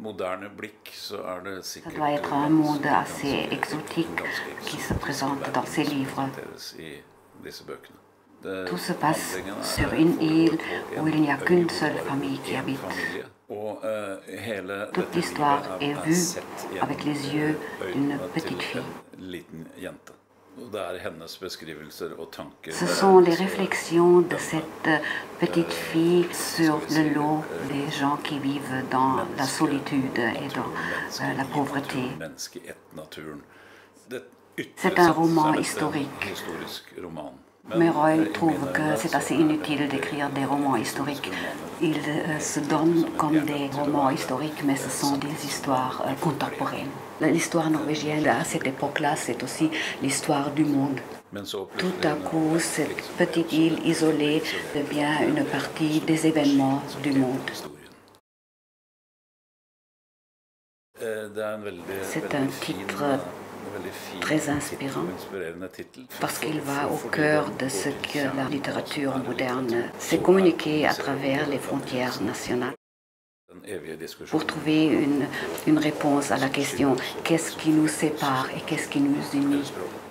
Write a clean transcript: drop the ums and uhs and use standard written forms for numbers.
Ça doit être un monde assez exotique qui se présente dans ces livres. Tout se passe sur une île où il n'y a qu'une seule famille qui habite. Toute l'histoire est vue avec les yeux d'une petite fille. Ce sont les réflexions de cette petite fille sur le lot des gens qui vivent dans la solitude et dans la pauvreté. C'est un roman historique. Mais Roy trouve que c'est assez inutile d'écrire des romans historiques. Il se donne comme des romans historiques, mais ce sont des histoires contemporaines. L'histoire norvégienne à cette époque-là, c'est aussi l'histoire du monde. Tout à coup, cette petite île isolée devient une partie des événements du monde. C'est un titre très inspirant parce qu'il va au cœur de ce que la littérature moderne sait communiquer à travers les frontières nationales. Pour trouver une réponse à la question qu'est-ce qui nous sépare et qu'est-ce qui nous unit.